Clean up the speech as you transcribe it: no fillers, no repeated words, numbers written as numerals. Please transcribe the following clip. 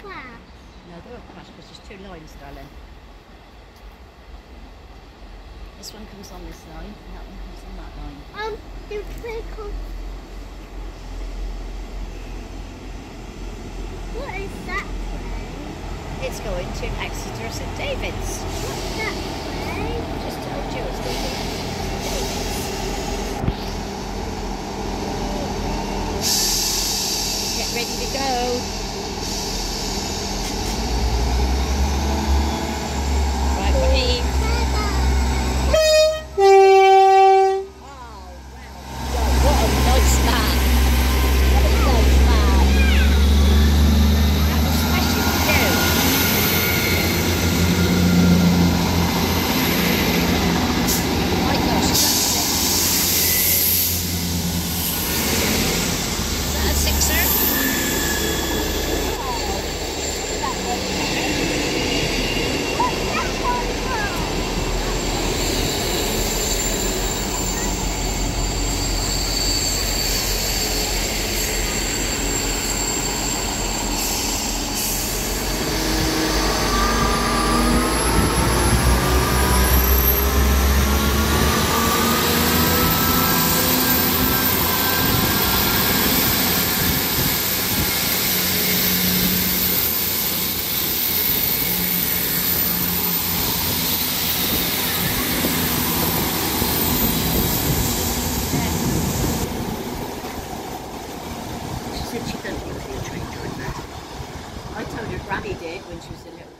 crash? No, they won't crash because there's 2 lines, darling. This one comes on this line, and that one comes on that line. You click on... What is that way? It's going to Exeter St David's. What's that way? I just told you it's going to St David's. Get ready to go. Right, ready? She said she didn't want to be a train joiner. I told her Granny did when she was a little